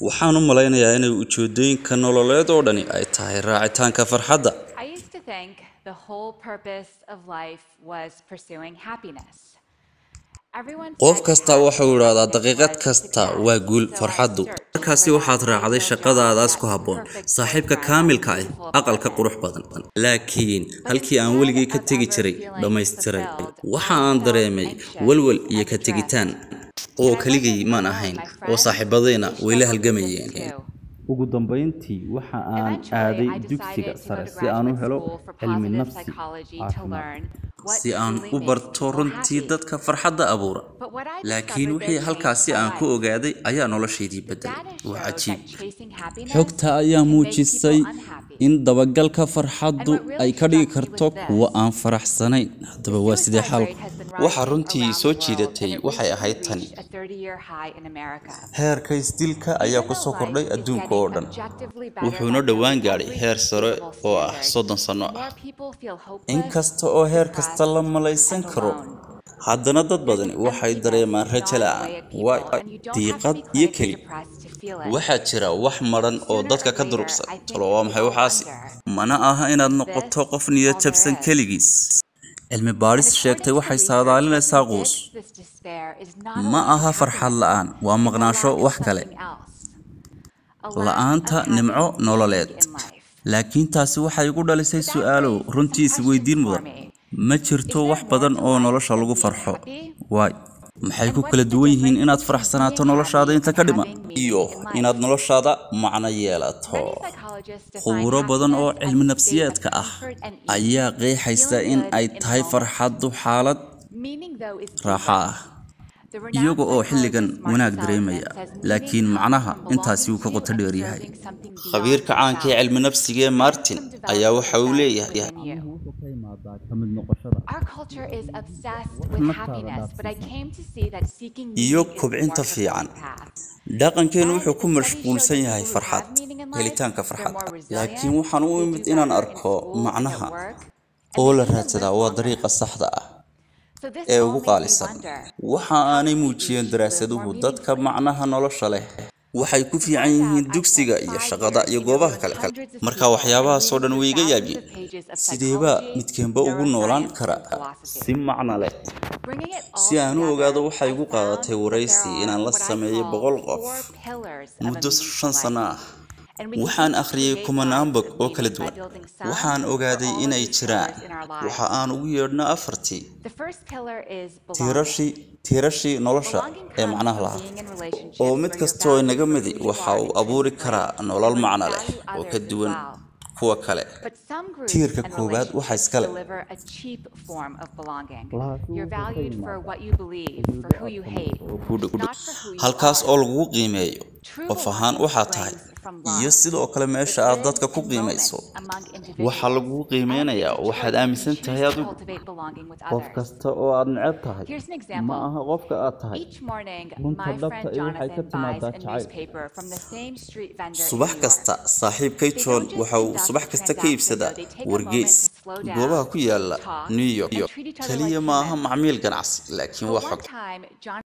waxaan u malaynayaa inay ujeedooyinka nololeed oo dhani ay tahay raacitaanka farxadda. I used to think the whole purpose of life was pursuing happiness. qof kasta waxa uu yiraahdaa daqiiqad kasta waa guul farxadu. markaasi waxaad raacday shaqadaadaas ku haboon, saaxiibka kaamilka ah, aqalka qurux badan. laakiin halkii aan weligay ka tagi jiray dhammaystiray, waxa aan dareemay walwal iyo ka tagitaan oo kaligay maan ahayn oo saaxiibadayna way la halgamayeen. ugu dambeyntii waxa aan aaday dugsiga sare si aan u helo cilmi nafsi caafimaad, si aan u barto runtii dadka farxadda abuura. laakiin wixii halkaasi aan ku ogaaday ayaa noloshaydii bedelay. waa cajiib. xogta ayaa muujisay in dabagalka farxaddu ay ka dhigi karto kuwa aan faraxsanayn. haddaba waa sidee xalku? waxa runtii soo jiidatay waxay ahayd tani: heerka isdilka ayaa ku soo kordhay adduunka oo dhan, wuxuuna dhowaan gaadhay heer sare oo ah 30 sano ah. inkasta oo heer kasta la malaysan karo, haddana dad badan waxay dareemaan rajo la'aan, diiqad iyo keli. waxaa jira wax maran oo dadka ka durugsan. talo waa maxay waxaasi? mana aha inaad noqoto qof niyad jabsan keligiis. cilmi baaris sheegtay waxay saadaalinaysaa quus. ma aha farxad la'aan, waa maqnaansho wax kale, la'aanta nimco nololeed. laakiin taasi waxay igu dhalisay su'aalo runtii is weydiin mudan. ma jirto wax badan oo nolosha lagu farxo? maxay ku kala duwan yihiin inaad faraxsanaato noloshaada inta ka dhiman iyo inaad noloshaada macno yeelato? khuburo badan oo cilmi nafsiyeedka ah ayaa qeexaysa in ay tahay farxaddu xaalad raaxo ah, iyaga oo xilligan wanaag dareemaya, laakiin macnaha intaasi uu ka qoto dheer yahay. khabiirka caanka ee cilmi nafsiga Martin ayaa waxa uu leeyahay iyo kobcinta fiican. dhaqankeenu wuxuu ku mashquulsan yahay farxad, helitaanka farxad. laakiin waxaan u imid inaan arko macnaha oo la raadsadaa waa dariiqa saxda ah ee ugu qaalisan. waxa aanay muujiyeen daraasaduhu dadka macnaha nolosha leh waxay ku fiican yihiin dugsiga iyo shaqada iyo goobaha kale. marka waxyaabahaas oo dhan way iga yaabiyeen. sideeba midkeenba ugu noolaan kara si macno leh? si aan u ogaado waxay igu qaadatay waraysi inaan la sameeyo 100 qof muddo 5 sano ah. waxaan akhriyay kumanaan bog oo kala duwan. waxaan ogaaday inay jiraan waxa aan ugu yeedhno 4 tiirashii nolosha ee macnaha lahaa, oo mid kastoo inaga midi waxa uu abuuri karaa nolol macno leh oo ka duwan kuwa kale. tiirka koowaad waxa iska leh halkaas oo lagu qiimeeyo qof ahaan waxaa tahay, iyo sidoo kale meesha aad dadka ku qiimayso. waxa lagu qiimeynayaa waxaad aaminsan tahay adigu. qof kasta oo aad neceb tahay ma aha qofka aad tahay. runta dhabta waxay ka timaadaa jacayl. subax kasta saaxiibkay John waxa uu subax kasta ka iibsadaa wargeys goobaha ku yaala New York. kaliya ma aha macmiil ganacsi, laakiin waa xog.